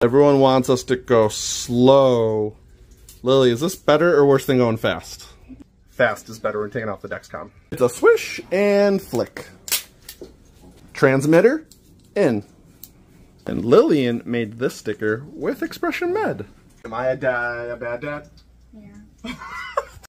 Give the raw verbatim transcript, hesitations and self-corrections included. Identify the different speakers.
Speaker 1: Everyone wants us to go slow. Lily, is this better or worse than going fast? Fast is better when taking off the Dexcom. It's a swish and flick. Transmitter in. And Lillian made this sticker with Expression Med. Am I a dad, a bad dad?
Speaker 2: Yeah.